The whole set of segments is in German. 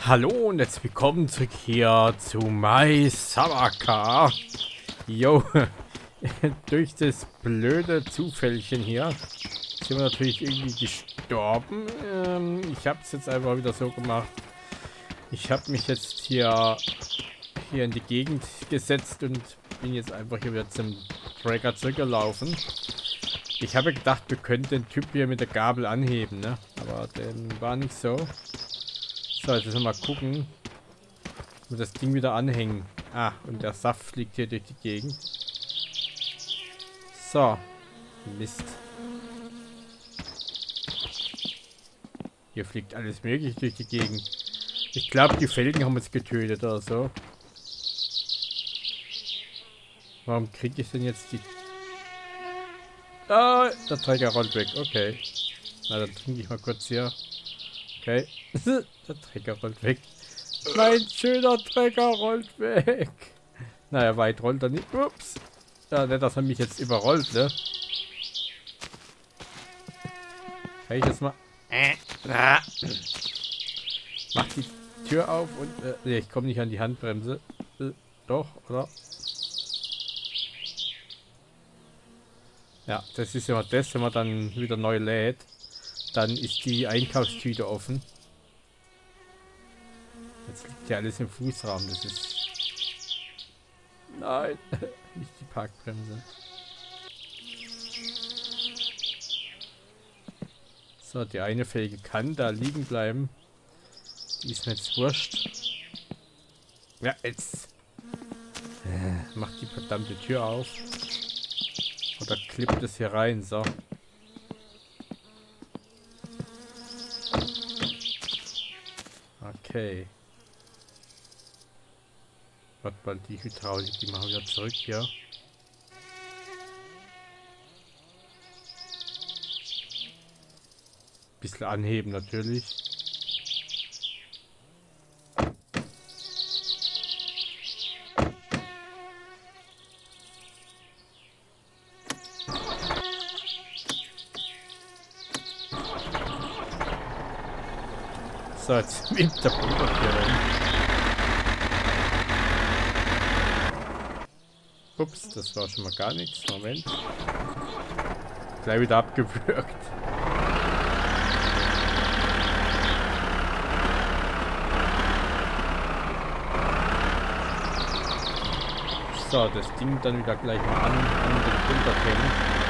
Hallo und jetzt willkommen zurück hier zu My Summer Car. Jo, durch das blöde Zufällchen hier sind wir natürlich irgendwie gestorben. Ich habe es jetzt einfach wieder so gemacht. Ich habe mich jetzt hier in die Gegend gesetzt und bin jetzt einfach hier wieder zum Tracker zurückgelaufen. Ich habe gedacht, wir könnten den Typ hier mit der Gabel anheben, ne? Aber dem war nicht so. So, jetzt müssen wir mal gucken. Und das Ding wieder anhängen. Ah, und der Saft fliegt hier durch die Gegend. So. Mist. Hier fliegt alles mögliche durch die Gegend. Ich glaube, die Felgen haben uns getötet oder so. Warum kriege ich denn jetzt die... Ah, der Träger rollt weg. Okay. Na, dann trinke ich mal kurz hier. Okay. Der Trecker rollt weg. Mein schöner Trecker rollt weg. Naja, weit rollt er nicht. Ups. Ja, nicht, dass er mich jetzt überrollt, ne? Kann ich jetzt mal... Mach die Tür auf und... ne, ich komme nicht an die Handbremse. Doch, oder? Ja, das ist ja das, wenn man dann wieder neu lädt. Dann ist die Einkaufstüte offen. Jetzt liegt ja alles im Fußraum. Das ist... Nein, nicht die Parkbremse. So, die eine Felge kann da liegen bleiben. Die ist mir jetzt wurscht. Ja, jetzt... Macht die verdammte Tür auf. Oder klippt es hier rein, so. Okay. Warte mal, die Hydraulik, die machen wir zurück hier. Bisschen anheben natürlich. So, jetzt schwimmt der Bulldog hier rum. Ups, das war schon mal gar nichts. Moment. Gleich wieder abgewürgt. So, das Ding dann wieder gleich mal an den Bulldog hängen.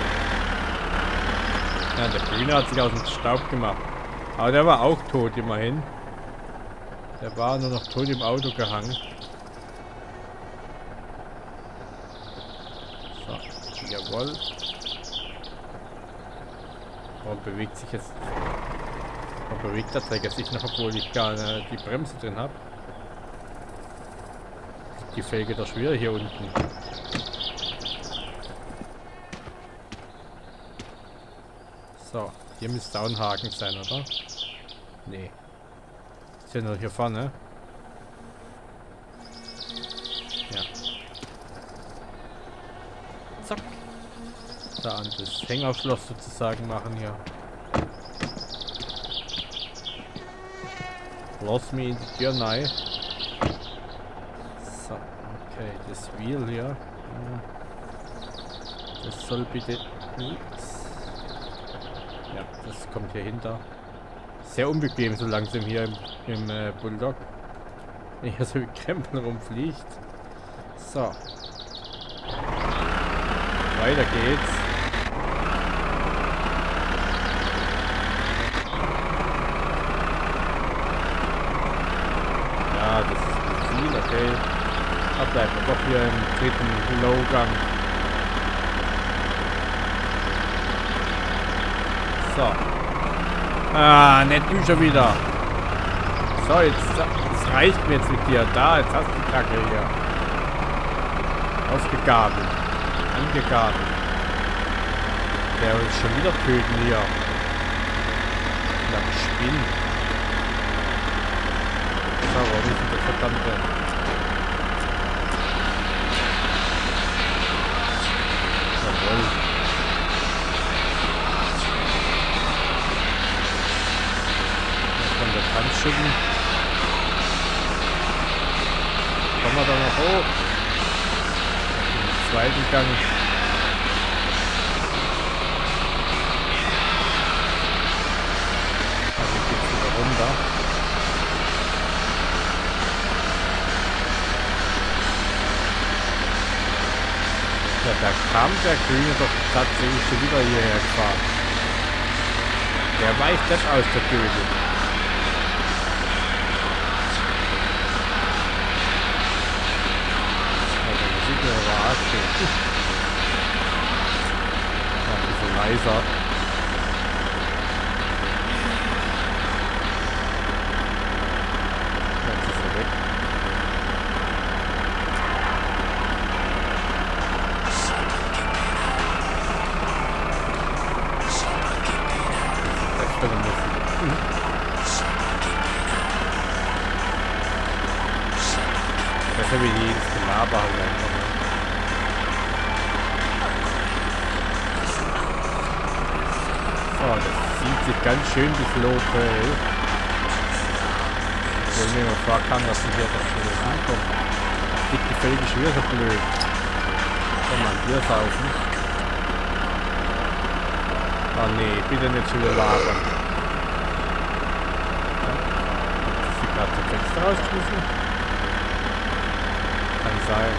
Ja, der Grüne hat sich aus dem Staub gemacht. Aber der war auch tot, immerhin. Der war nur noch tot im Auto gehangen. So, jawohl. Warum bewegt sich jetzt... Warum bewegt der Träger sich noch, obwohl ich gar nicht die Bremse drin habe? Die Felge doch schwer hier unten. So, hier müsste auch ein Haken sein, oder? Nee. Ist ja nur hier vorne. Ja. Zack. Da an das Hängaufschloss sozusagen machen hier. Lass mich in die Tür rein. So, okay, das Wheel hier. Das soll bitte nichts. Ja, das kommt hier hinter. Sehr unbequem so langsam hier im Bulldog. Wenn hier so wie Krempel rumfliegt. So. Weiter geht's. Ja, das ist zu viel, okay. Da bleiben wir doch hier im dritten Low-Gang. So. Ah, nicht du schon wieder. So, jetzt, das reicht mir jetzt mit dir. Da, jetzt hast du die Kacke hier. Ausgegabelt. Angegabelt. Der will schon wieder töten hier. Ja, Spinn. So, warum ist denn der verdammte... Jawohl. Handschütten. Kommen wir da noch hoch? Im zweiten Gang. Also geht's wieder runter. Ja, da kam der Grüne doch tatsächlich schon wieder hierher gefahren. Der weicht nicht aus der Böde. Also die Musik war auch schön. Ein bisschen leiser. Jetzt ist er weg. Besser wie jedes Gelaber halt einfach. So, das zieht sich ganz schön das Lotel. Obwohl mir mal vorkam, dass ich hier dann schon hinkomme. Dick die Felge schon wieder so blöd. Kann man Bier saufen. Oh nee, bitte nicht schon wieder labern. Hat sie gerade zum Fenster rausgeschmissen? Kann sein.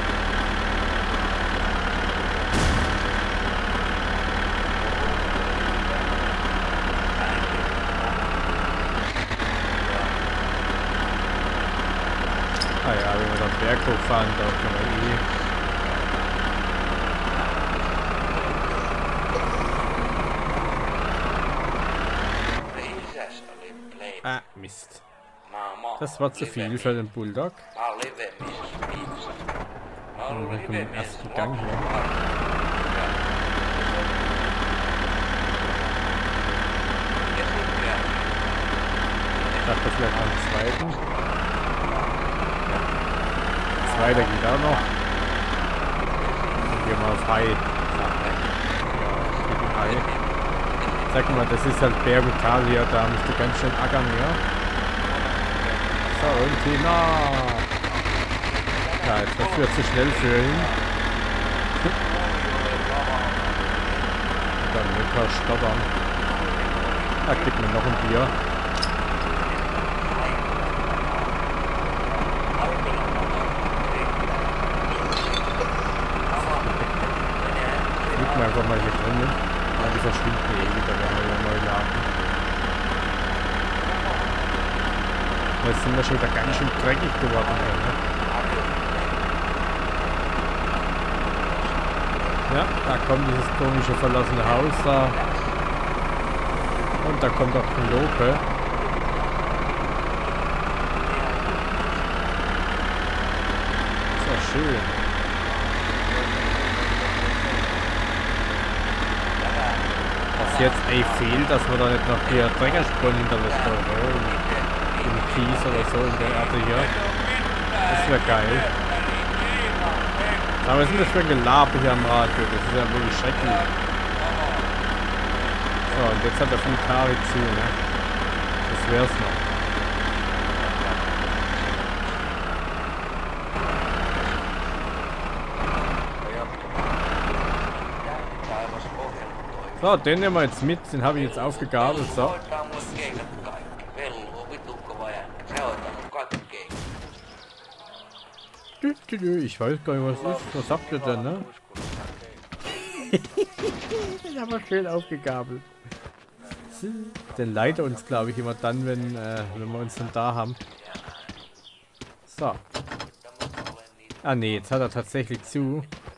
Ah ja, wenn wir den Berg hochfahren, da können wir eh. Ah, Mist. Das war zu viel für den Bulldog. Und dann kommt den ersten Gang hier. Ich dachte vielleicht noch einen zweiten. Ja. Zweiter geht auch noch. Dann gehen wir auf High. Ja, es geht um High. Sag mal, das ist halt Bergutal hier, da musst du ganz schön ackern, ja. So, und hinaus. Ja, jetzt war es zu schnell für ihn. Dann mit paar stottern. Da gibt mir noch ein Bier. Liegt mir einfach mal hier drin. Ja, die verschwinden eh wieder, wenn wir hier neu laden. Jetzt sind wir schon wieder ganz schön dreckig geworden hier, ne? Ja, da kommt dieses komische verlassene Haus da. Und da kommt auch Penelope. So schön. Was jetzt fehlt, dass wir da nicht noch hier Trägerspuren hinterlässt im Kies oder so in der Erde hier. Das wäre geil. Aber was ist denn das für ein Gelaber hier am Radio? Das ist ja wirklich schrecklich. So, und jetzt hat der Funkari zu, ne? Das wär's noch. So, den nehmen wir jetzt mit. Den habe ich jetzt aufgegabelt. So. Ich weiß gar nicht, was ist. Was habt ihr denn, ne? Den haben wir schön aufgegabelt. Den leitet uns, glaube ich, immer dann, wenn wir uns dann da haben. So. Ah ne, jetzt hat er tatsächlich zu.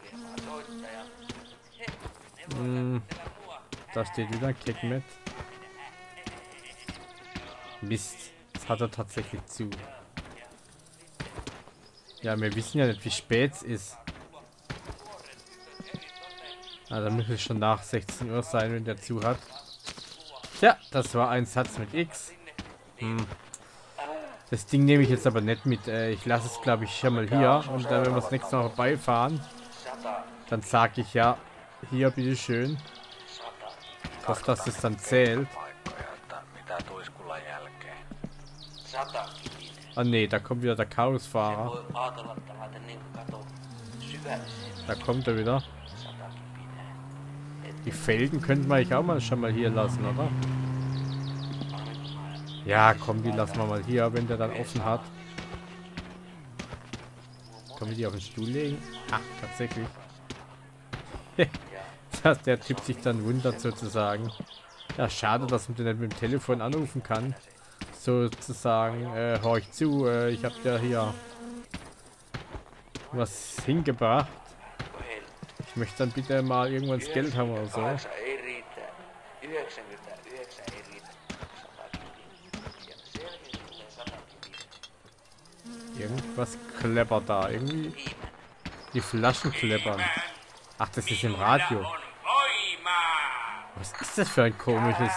Da steht wieder ein Kick mit. Mist. Jetzt hat er tatsächlich zu. Ja, wir wissen ja nicht, wie spät es ist. Ah, da müsste es schon nach 16 Uhr sein, wenn der zu hat. Tja, das war ein Satz mit X. Das Ding nehme ich jetzt aber nicht mit. Ich lasse es, glaube ich, schon mal hier. Und wenn wir das nächste Mal vorbeifahren, dann sage ich ja, hier, bitteschön. Ich hoffe, dass es dann zählt. Ah nee, da kommt wieder der Chaosfahrer. Da kommt er wieder. Die Felgen könnten wir eigentlich auch mal schon mal hier lassen, oder? Ja, komm, die lassen wir mal hier, wenn der dann offen hat. Können wir die auf den Stuhl legen? Ach, tatsächlich. Dass der Typ sich dann wundert sozusagen. Ja, schade, dass man den nicht mit dem Telefon anrufen kann. Sozusagen, horch zu, ich hab dir hier was hingebracht. Ich möchte dann bitte mal irgendwann das Geld haben oder so. Irgendwas kleppert da. Irgendwie die Flaschen kleppern. Ach, das ist im Radio. Was ist das für ein komisches...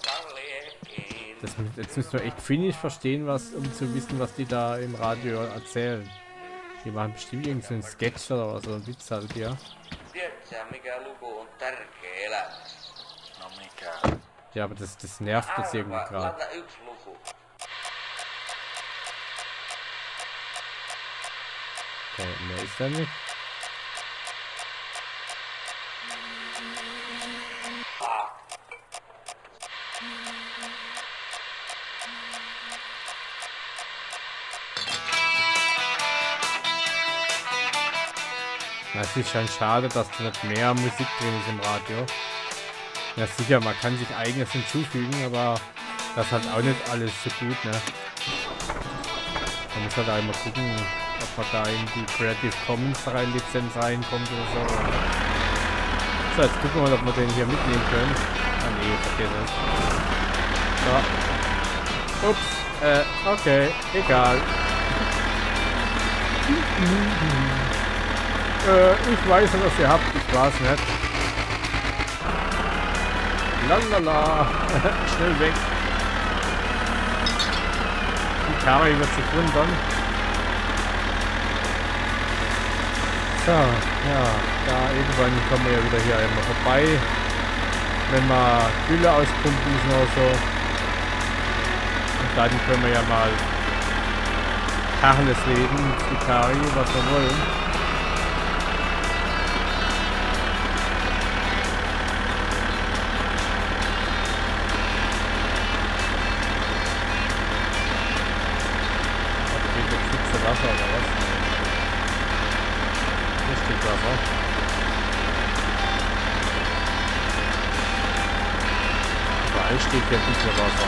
Jetzt müssen wir echt finnisch verstehen, um zu wissen, was die da im Radio erzählen. Die machen bestimmt irgendeinen Sketch oder so ein Witz halt, ja. Ja, aber das nervt jetzt irgendwie gerade. Okay, mehr ist da nicht. Es ist schon schade, dass da nicht mehr Musik drin ist im Radio. Ja sicher, man kann sich eigenes hinzufügen, aber das hat auch nicht alles so gut, ne? Man muss halt einmal gucken, ob man da in die Creative Commons Lizenz reinkommt oder so. So, jetzt gucken wir mal, ob wir den hier mitnehmen können. Ah nee, vergiss es. So. Ups, okay, egal. Ich weiß nicht, was ihr habt, ich weiß nicht. Lalala, schnell weg. Die Kari wird sich wundern. So, ja, da irgendwann kommen wir ja wieder hier einmal vorbei. Wenn wir Gülle auspumpen müssen oder so. Und dann können wir ja mal Tacheles reden, die Kari, was wir wollen. Wasser oder was? Richtig Wasser. Überall steht ja ein bisschen Wasser.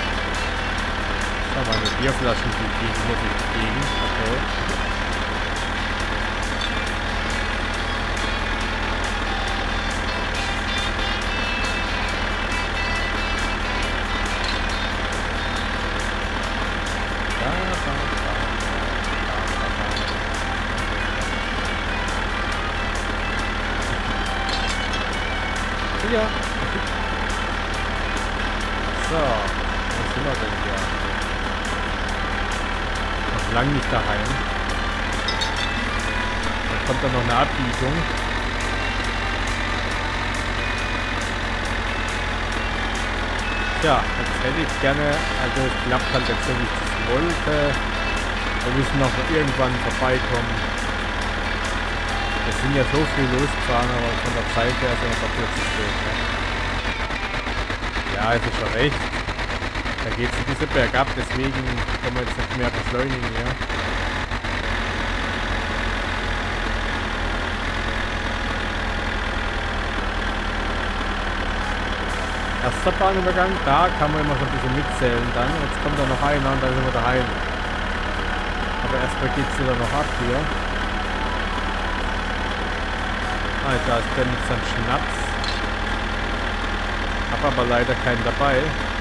Da meine Bierflaschen, die gehen hier durch die Gegend. Okay. Ja. So, was sind wir denn hier? Noch lang nicht daheim. Da kommt dann noch eine Abbiegung. Tja, jetzt hätte ich gerne, also es klappt halt jetzt so, wie ich das wollte. Wir müssen noch irgendwann vorbeikommen. Es sind ja so viel losgefahren, aber von der Zeit her sind wir doch zu spät. Ne? Ja, es ist schon recht. Da geht es ein bisschen bergab, deswegen können wir jetzt nicht mehr beschleunigen hier. Erster Bahnübergang, da kann man immer so ein bisschen mitzählen dann. Jetzt kommt da noch einer und dann sind wir daheim. Aber erstmal geht es wieder noch ab hier. Ah, da ist der mit seinem Schnaps. Hab aber leider keinen dabei.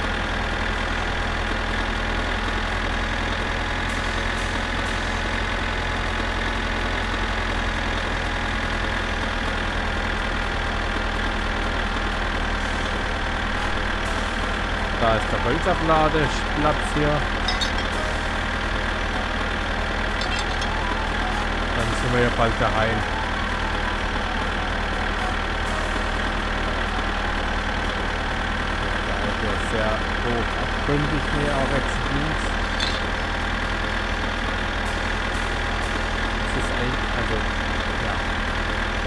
Da ist der Holzabladeplatz hier. Dann sind wir ja bald daheim. Sehr hoch abgründig hier auch jetzt links.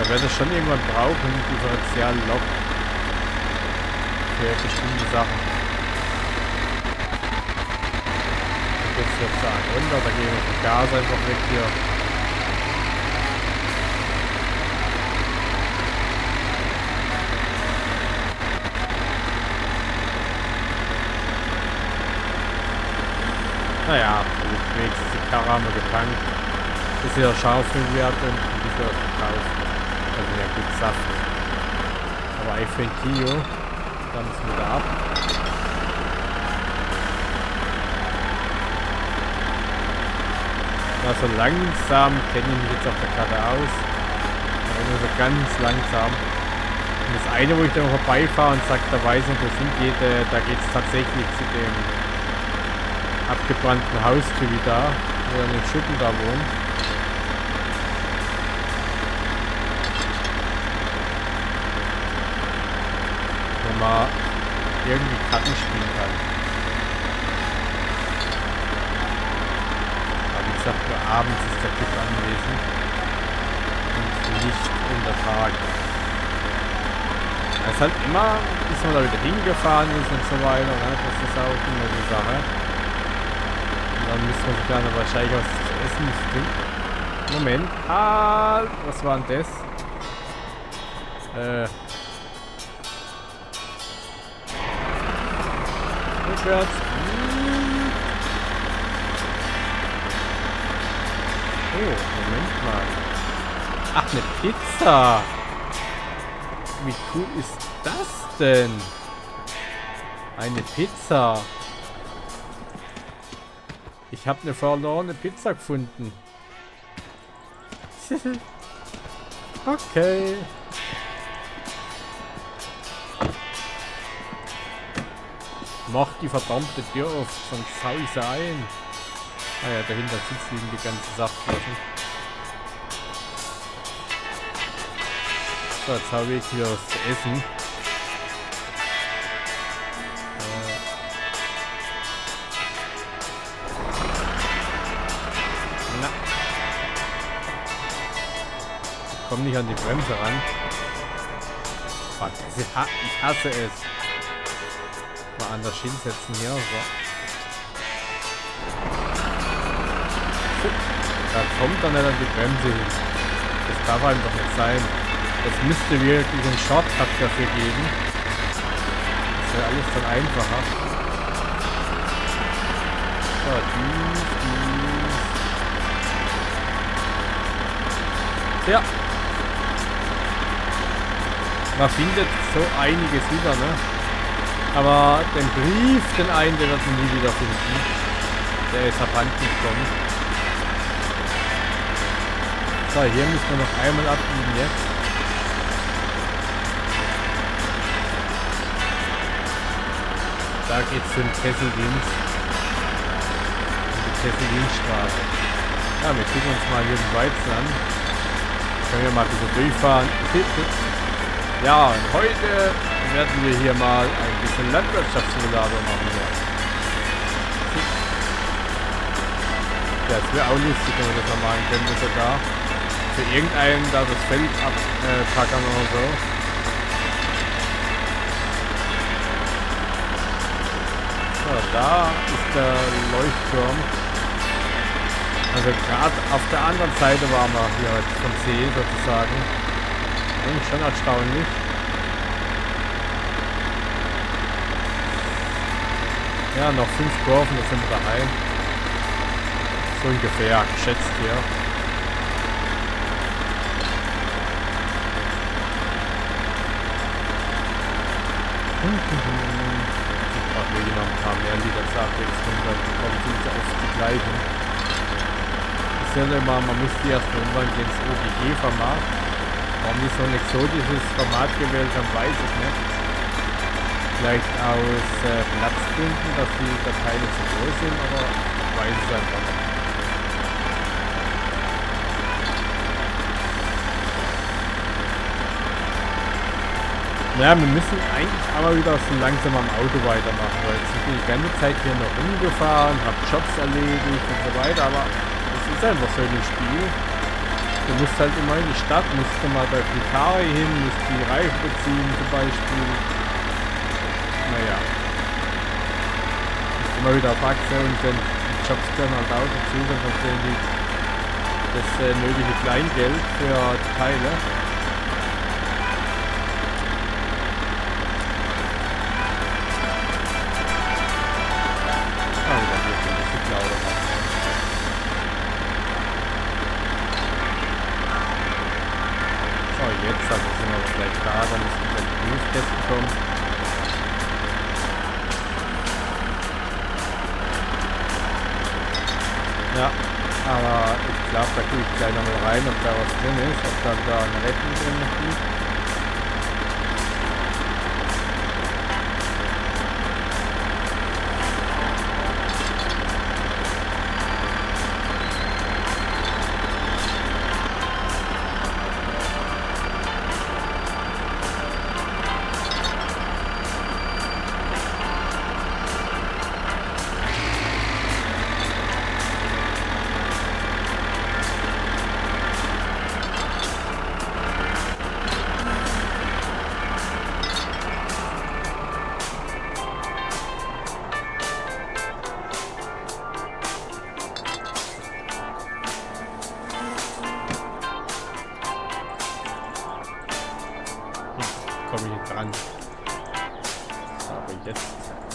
Da werde ich schon irgendwann brauchen, Differentiallock für bestimmte Sachen. Jetzt wird es runter, da gehen wir das Gas einfach weg hier. Naja, wenigstens die Karre haben wir getankt. Ist ja Schaufelwert und ein bisschen verkauft. Also ja gut Saft. Aber ich für ein Kilo, dann ist wieder ab. Also langsam kenne ich mich jetzt auf der Karte aus. Aber nur so ganz langsam. Und das eine, wo ich dann vorbeifahre und sage, da weiß ich, wo es hingeht, da geht es tatsächlich zu dem abgebrannten Haustür da, wo er in den Schuppen da wohnt. Wo man irgendwie Karten spielen kann. Aber wie gesagt, nur abends ist der Typ anwesend und nicht in der Tag. Es ist halt immer, bis man da wieder hingefahren ist und so weiter, ne? Das ist auch immer die Sache. Dann müssen wir sich dann wahrscheinlich was zu essen tun. Moment. Ah, was war denn das? Rückwärts. Oh, Moment mal. Ach, eine Pizza. Wie cool ist das denn? Eine Pizza. Ich habe eine verlorene Pizza gefunden. Okay. Mach die verdammte Tür auf, sonst hau ich sie ein. Ah ja, dahinter sitzen die ganzen Saftflaschen. So, jetzt habe ich hier was zu essen. Komm nicht an die Bremse ran. Fuck, ich hasse es. Mal anders hinsetzen hier. So. Da kommt dann nicht an die Bremse hin. Das darf einfach nicht sein. Es müsste wirklich einen Shortcut dafür geben. Das wäre alles dann einfacher. So, ja. Man findet so einiges wieder, ne? Aber den Brief, den einen, den wird man nie wieder finden. Der ist abhanden gekommen. So, hier müssen wir noch einmal abbiegen jetzt. Da geht's zum Kesseldienst. Die Kesseldienststraße. Ja, wir gucken uns mal hier den Weizen an. Können wir mal ein bisschen durchfahren. Ja, und heute werden wir hier mal ein bisschen Landwirtschaftssimulator machen. Ja, das wäre auch lustig, wenn wir das mal machen könnten sogar. Für irgendeinen da das Feld abpackern oder so. So, da ist der Leuchtturm. Also gerade auf der anderen Seite waren wir hier vom See sozusagen. Eigentlich schon erstaunlich. Ja, noch 5 Kurven, da sind wir daheim. So ungefähr, geschätzt hier. Wir noch ein paar mehr Lieder zur Abwechslung, weil die kommen ziemlich oft die gleichen. Ich sehe immer, man muss die erst umwandeln ins OGG-Format. Warum die so ein exotisches Format gewählt haben, weiß ich nicht. Vielleicht aus Platzgründen, dass die Dateien nicht so groß sind, aber ich weiß es einfach nicht. Naja, wir müssen eigentlich aber wieder so langsam am Auto weitermachen, weil jetzt sind wir die ganze Zeit hier noch rumgefahren, hab Jobs erledigt und so weiter, aber es ist einfach so ein Spiel. Du musst halt immer in die Stadt, musst du mal bei Flikari hin, musst die Reifen beziehen zum Beispiel. Naja. Musst immer wieder auf Achse und dann die Jobs gehören halt auch dazu, dann verstehen die das nötige Kleingeld für die Teile. Jetzt sind wir aber gleich da, dann müssen wir die Newskästen kommen. Ja, aber ich glaube, da gucke ich gleich nochmal rein, ob da was drin ist, ob da wieder eine Rechnung drin liegt. Komme ich dran. Aber jetzt.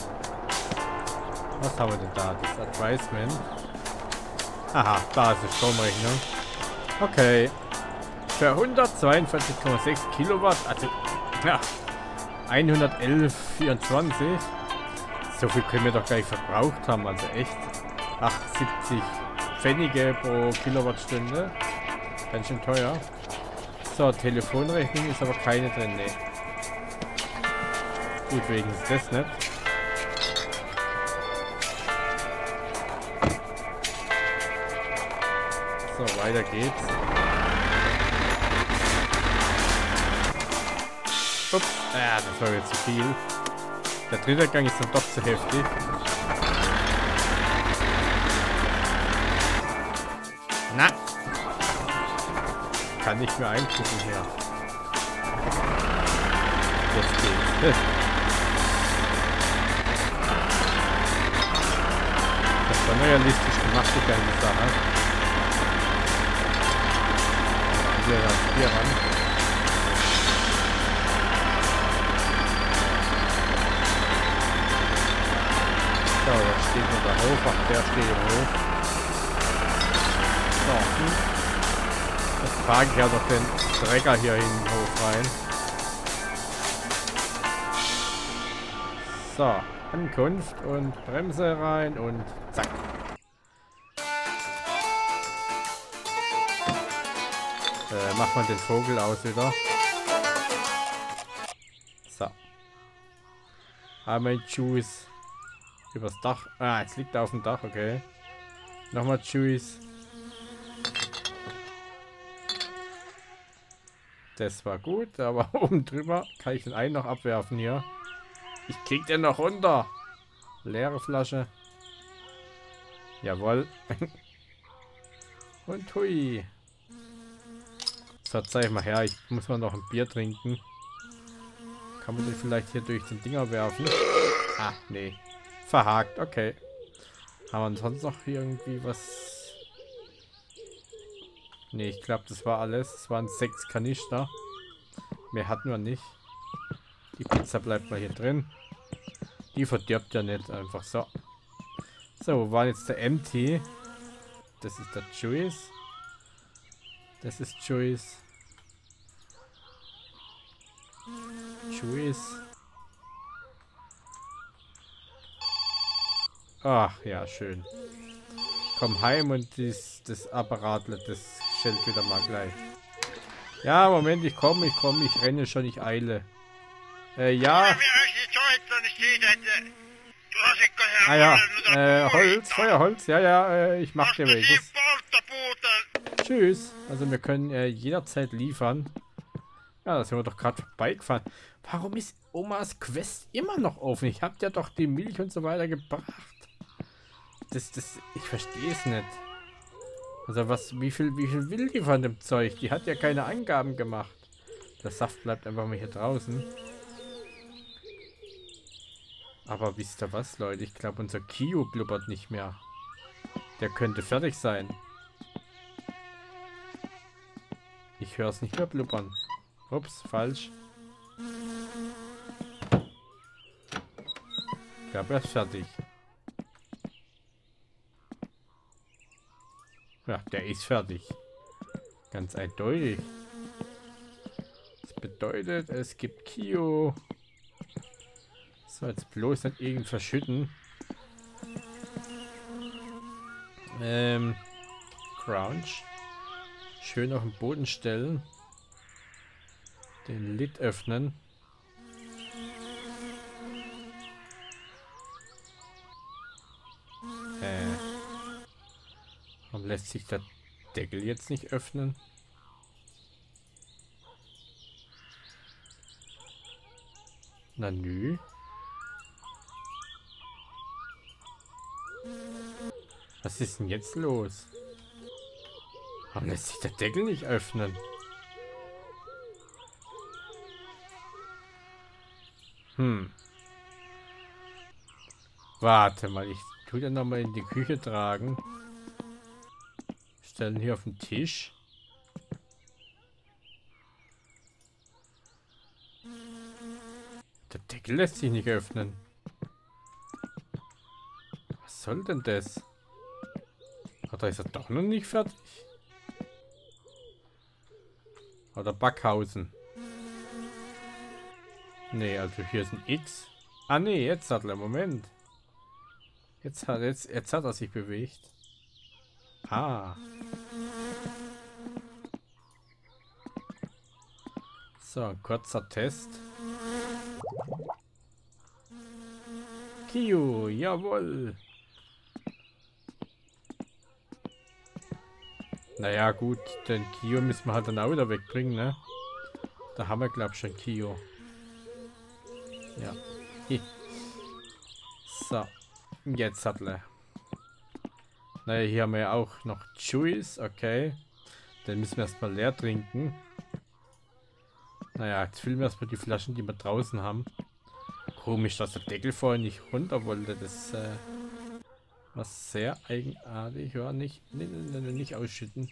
Was haben wir denn da? Das Advisement. Aha, da ist die Stromrechnung. Okay. Für 142,6 Kilowatt, also ja, 111,24. So viel können wir doch gar nicht verbraucht haben, also echt. 78 Pfennige pro Kilowattstunde. Ganz schön teuer. So, Telefonrechnung ist aber keine drin, ne. Gut, wegen ist das nicht. So, weiter geht's. Ups, das war jetzt zu viel. Der dritte Gang ist dann doch zu heftig. Na! Kann nicht mehr eingucken hier. Jetzt geht's. Das war realistisch gemacht, die ganze Sache. Hier ran. So, da steht noch der Hof. Ach, der steht im Hof. So, jetzt trage ich ja noch den Trecker hier in den Hof rein. So, Ankunft und Bremse rein und zack. Macht man den Vogel aus wieder. So. Einmal Juice übers Dach. Ah, jetzt liegt er auf dem Dach, okay. Nochmal Juice. Das war gut, aber oben drüber kann ich den einen noch abwerfen hier. Ich krieg den noch runter. Leere Flasche. Jawohl. Und hui. So, zeig mal her. Ich muss mal noch ein Bier trinken. Kann man den vielleicht hier durch den Dinger werfen? Ah, nee. Verhakt, okay. Haben wir sonst noch irgendwie was? Nee, ich glaube, das war alles. Es waren 6 Kanister. Mehr hatten wir nicht. Die Pizza bleibt mal hier drin. Die verdirbt ja nicht einfach so. So, wo war jetzt der MT? Das ist der Juice. Das ist Juice. Juice. Ach ja, schön. Komm heim und das Apparatle, das stellt wieder mal gleich. Ja, Moment, ich komme, ich renne schon, ich eile. Ja. Ah ja, Holz, Feuerholz, ja, ich mach dir welches. Tschüss. Also wir können jederzeit liefern. Ja, da sind wir doch gerade vorbeigefahren. Warum ist Omas Quest immer noch offen? Ich habe ja doch die Milch und so weiter gebracht. Ich verstehe es nicht. Also was, wie viel will die von dem Zeug? Die hat ja keine Angaben gemacht. Der Saft bleibt einfach mal hier draußen. Aber wisst ihr was, Leute? Ich glaube, unser Kio blubbert nicht mehr. Der könnte fertig sein. Ich höre es nicht mehr blubbern. Ups, falsch. Ich glaube, er ist fertig. Ja, der ist fertig. Ganz eindeutig. Das bedeutet, es gibt Kio. So, jetzt bloß nicht irgend verschütten. Crouch. Schön auf den Boden stellen. Den Lid öffnen. Warum lässt sich der Deckel jetzt nicht öffnen? Na nü. Was ist denn jetzt los? Warum lässt sich der Deckel nicht öffnen? Warte mal, ich tue den nochmal in die Küche tragen. Stellen hier auf den Tisch. Der Deckel lässt sich nicht öffnen. Was soll denn das? Oder ist er doch noch nicht fertig? Oder Backhausen? Nee, also hier ist ein X. Ah nee, jetzt hat er, Moment. Jetzt hat er sich bewegt. Ah. So, ein kurzer Test. Kio, jawohl. Naja, gut, den Kio müssen wir halt dann auch wieder wegbringen, ne? Da haben wir, glaube ich, schon Kio. Ja. So. Jetzt hat er. Naja, hier haben wir ja auch noch Juice, okay. Den müssen wir erstmal leer trinken. Naja, jetzt füllen wir erstmal die Flaschen, die wir draußen haben. Komisch, dass der Deckel vorher nicht runter wollte. Das war sehr eigenartig. Ja, nicht ausschütten.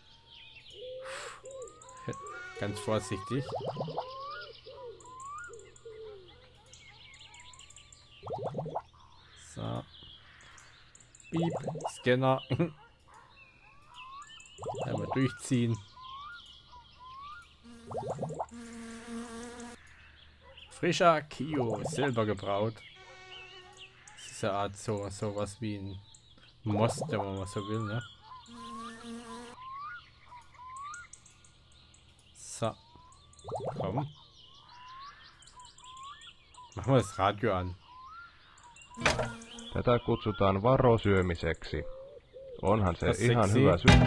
Ganz vorsichtig. So. Piep, Scanner. Einmal durchziehen. Frischer Kio, selber gebraut. Das ist ja Art sowas wie ein Most, wenn man mal so will, ne? So. Komm. Machen wir das Radio an. Tätä kutsutaan varosyömiseksi. Onhan se Das ihan sexy. hyvä syy.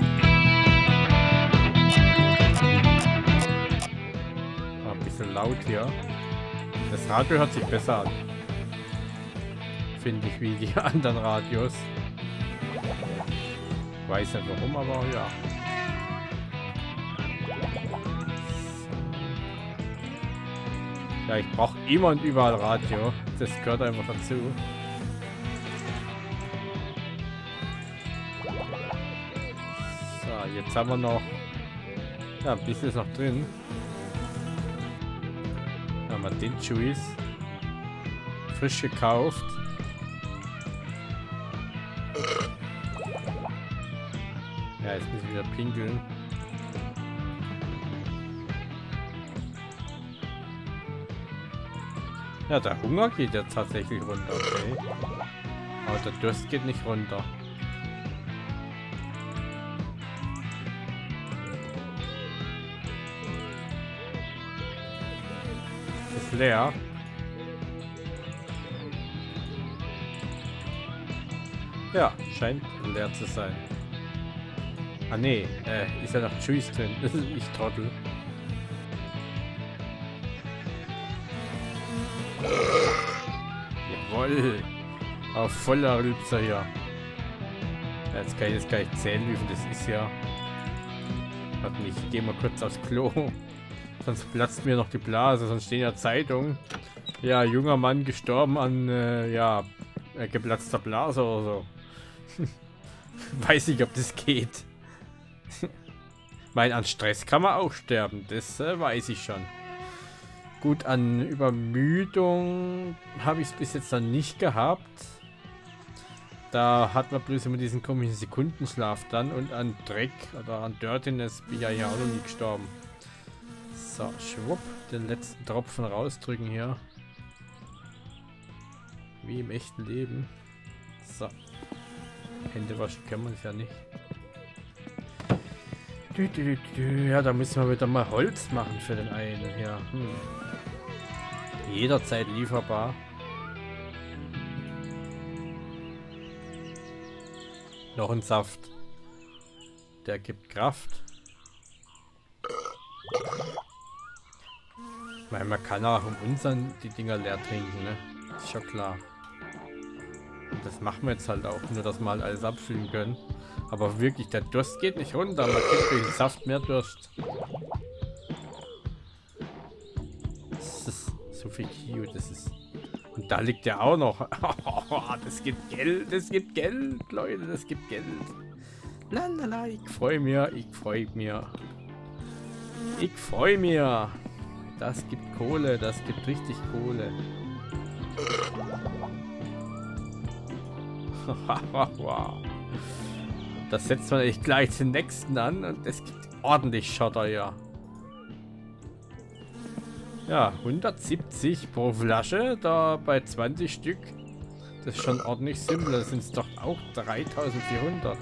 Ein bisschen laut hier. Das Radio hört sich besser an. Finde ich, wie die anderen Radios. Weiß nicht warum, aber ja. Ja, ich brauche immer und überall Radio. Das gehört einfach dazu. So, jetzt haben wir noch... Ja, ein bisschen ist noch drin. Haben wir den Juice. Frisch gekauft. Ja, jetzt muss ich wieder pinkeln. Ja, der Hunger geht ja tatsächlich runter, okay. Aber der Durst geht nicht runter. Ist leer. Ja, scheint leer zu sein. Ah nee, ist ja noch Juice drin. Das ist ich Trottel. Jawohl. Auf voller Rülpser hier. Ja, jetzt kann ich das gar nicht zählen, wie viel das ist ja. Warte nicht, ich gehe mal kurz aufs Klo. Sonst platzt mir noch die Blase, sonst stehen ja Zeitungen. Ja, junger Mann gestorben an, ja, geplatzter Blase oder so. Weiß nicht, ob das geht. Weil an Stress kann man auch sterben, das weiß ich schon. Gut, an Übermüdung habe ich es bis jetzt noch nicht gehabt. Da hat man bloß immer diesen komischen Sekundenschlaf dann. Und an Dreck oder an Dirtiness bin ich ja hier auch noch nie gestorben. So, schwupp, den letzten Tropfen rausdrücken hier. Wie im echten Leben. So. Hände waschen kann man es ja nicht. Ja, da müssen wir wieder mal Holz machen für den einen. Ja, jederzeit lieferbar. Noch ein Saft. Der gibt Kraft. Ich meine, man kann auch um unseren die Dinger leer trinken, ne? Ist schon klar. Und das machen wir jetzt halt auch, nur dass wir halt alles abfüllen können. Aber wirklich, der Durst geht nicht runter. Man kriegt durch den Saft mehr Durst. Das ist so viel Kio, das ist... Und da liegt ja auch noch. Das gibt Geld, das gibt Geld, Leute, das gibt Geld. Lalala, ich freue mich, ich freue mich. Ich freue mich. Das gibt Kohle, das gibt richtig Kohle. Das setzt man echt gleich den nächsten an und es gibt ordentlich Schotter, ja. Ja, 170 pro Flasche, da bei 20 Stück. Das ist schon ordentlich simpel, das sind es doch auch 3400.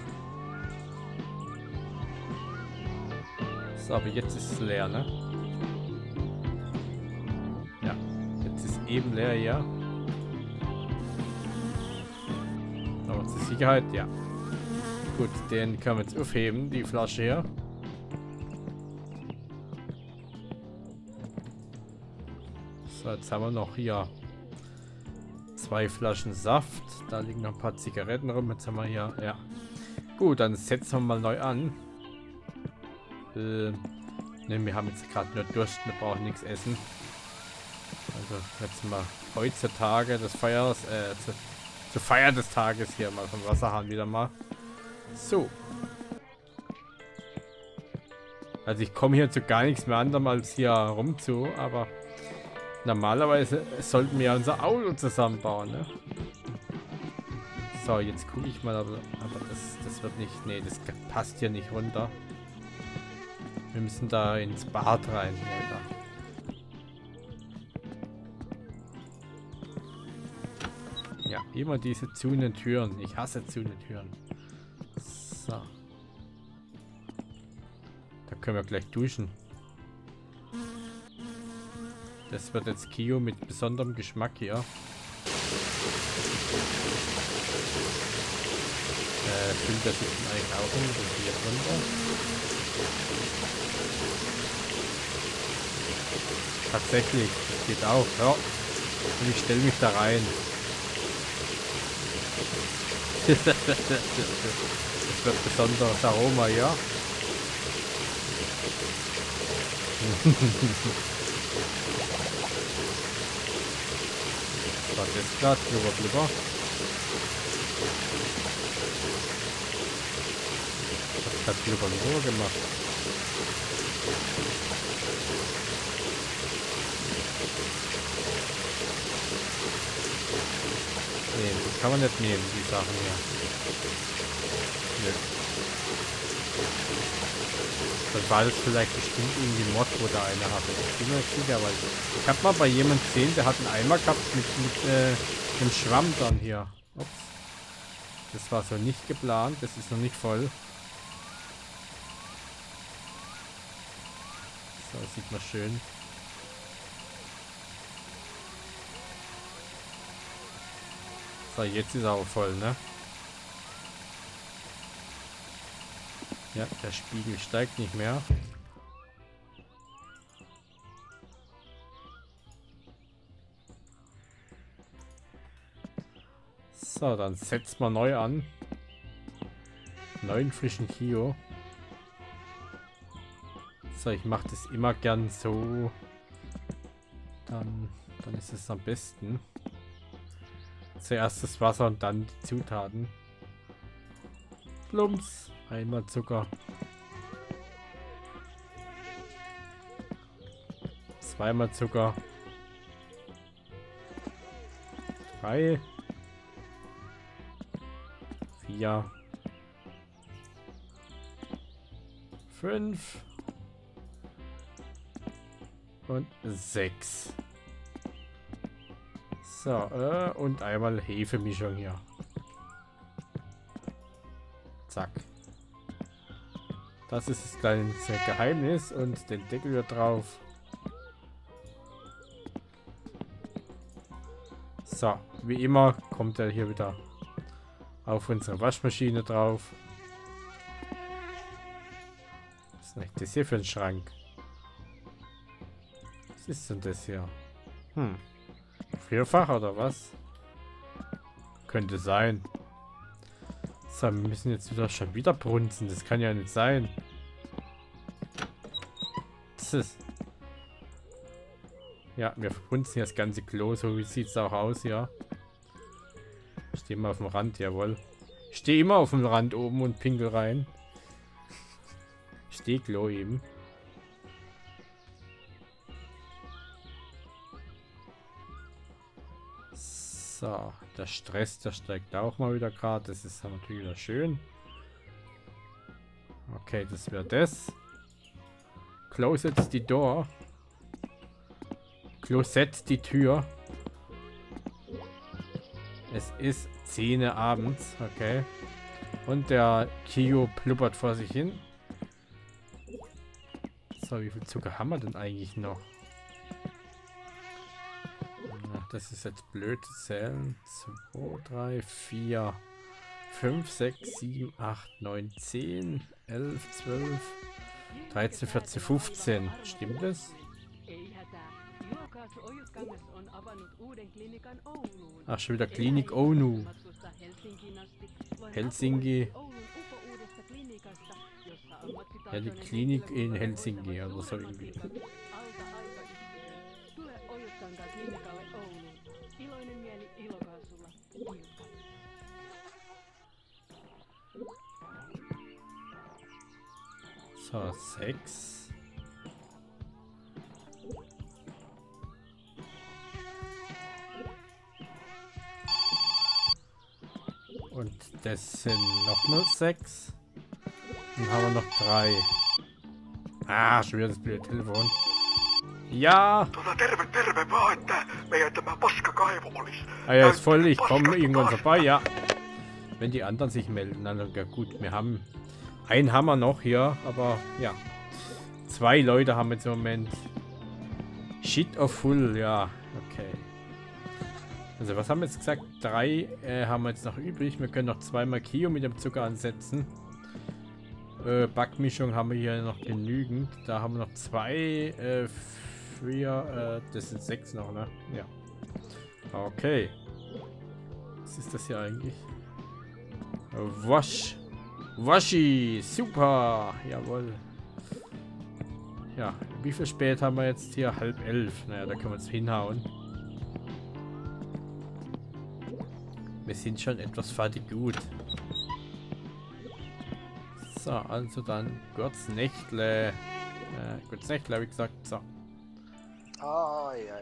So, aber jetzt ist es leer, ne? Ja, jetzt ist eben leer, ja. Aber zur Sicherheit, ja. Gut, den können wir jetzt aufheben, die Flasche hier. So, jetzt haben wir noch hier 2 Flaschen Saft. Da liegen noch ein paar Zigaretten rum. Jetzt haben wir hier, ja. Gut, dann setzen wir mal neu an. Ne, wir haben jetzt gerade nur Durst, wir brauchen nichts essen. Also jetzt mal heutzutage des Feiers, zur Feier des Tages hier mal vom Wasserhahn wieder mal. So. Also ich komme hier zu gar nichts mehr anderem als hier rum zu, aber normalerweise sollten wir ja unser Auto zusammenbauen, ne? So, jetzt gucke ich mal, aber das wird nicht, nee, das passt hier nicht runter. Wir müssen da ins Bad rein, Alter. Ja, immer diese zuhenden Türen. Ich hasse zuhende Türen. So. Da können wir gleich duschen. Das wird jetzt Kio mit besonderem Geschmack hier. Füllt das jetzt eigentlich auch hin, das hier runter. Tatsächlich, das geht auch, ja. Und ich stelle mich da rein. Das wird besonderes Aroma, ja. Was war das gerade? Blubber, blubber. Was hat blubber, blubber gemacht? Nee, das kann man nicht nehmen, die Sachen hier. Nö. Dann war das vielleicht bestimmt irgendwie Mod, wo da einer hatte. Ich bin mir nicht sicher, weil ich habe mal bei jemandem gesehen, der hat einen Eimer gehabt mit einem Schwamm dann hier. Ups. Das war so nicht geplant, das ist noch nicht voll. So, das sieht man schön. So, jetzt ist er auch voll, ne? Ja, der Spiegel steigt nicht mehr. So, dann setzt man neu an. 9 frischen Kio. So, ich mache das immer gern so. Dann ist es am besten. Zuerst das Wasser und dann die Zutaten. Plumps. Einmal Zucker. Zweimal Zucker. 3. 4. 5. Und 6. So, und einmal Hefemischung hier. Zack. Das ist das kleine Geheimnis und den Deckel wieder drauf. So, wie immer kommt er hier wieder auf unsere Waschmaschine drauf. Was ist denn das hier für ein Schrank? Was ist denn das hier? Vierfach oder was? Könnte sein. So, wir müssen jetzt schon wieder brunzen. Das kann ja nicht sein. Das ist... Ja, wir verbrunzen hier das ganze Klo. So wie sieht es auch aus, ja. Ich stehe mal auf dem Rand, jawohl. Ich stehe immer auf dem Rand oben und pinkel rein. Stehklo eben. So, der Stress, der steigt auch mal wieder gerade. Das ist natürlich wieder schön. Okay, das wäre das. Closet die Door. Closet die Tür. Es ist 10 Uhr abends, okay. Und der Kio pluppert vor sich hin. So, wie viel Zucker haben wir denn eigentlich noch? Ach, das ist jetzt blöd zu zählen. 2, 3, 4, 5, 6, 7, 8, 9, 10, 11, 12, 13, 14, 15. Stimmt das? Ach, schon wieder Klinik Oulu. Helsinki. Ja, die Klinik in Helsinki, also so irgendwie. So, 6. Und das sind nochmal 6. Dann haben wir noch 3. Ah, schon wieder das blöde Telefon. Ja! Ah ja, ist voll. Ich komme irgendwann vorbei, ja. Wenn die anderen sich melden, dann ja gut. Wir haben einen Hammer noch hier, aber ja. 2 Leute haben jetzt im Moment. Shit of full, ja. Okay. Also was haben wir jetzt gesagt? 3 haben wir jetzt noch übrig. Wir können noch 2-mal Kio mit dem Zucker ansetzen. Backmischung haben wir hier noch genügend. Da haben wir noch 2, 4, das sind 6 noch, ne? Ja. Okay. Was ist das hier eigentlich? Washi, super, jawohl. Ja, wie viel spät haben wir jetzt hier? 10:30. Naja, da können wir jetzt hinhauen. Wir sind schon etwas fertig gut. So, also dann kurz Nächtle. Kurz Nächtle, habe ich gesagt. So. Ah, ja.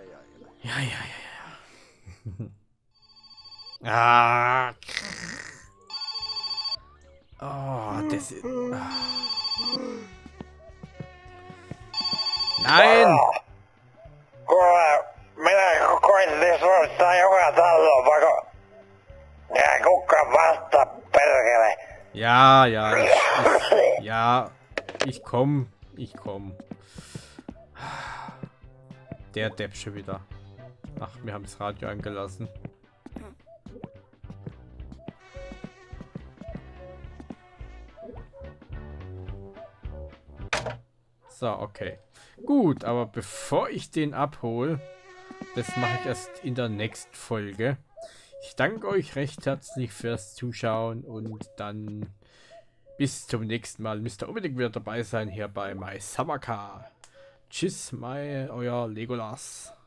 Ah. Oh, das ist... Nein! Minä koitin suorittaa joka taloon, vaikka... Ja kuka vasta, perkele. Ja, ich komm. Der Depp schon wieder. Ach, wir haben das Radio angelassen. So, okay. Gut, aber bevor ich den abhole, das mache ich erst in der nächsten Folge. Ich danke euch recht herzlich fürs Zuschauen und dann bis zum nächsten Mal. Müsst ihr unbedingt wieder dabei sein hier bei My Summer Car. Tschüss, euer Legolas.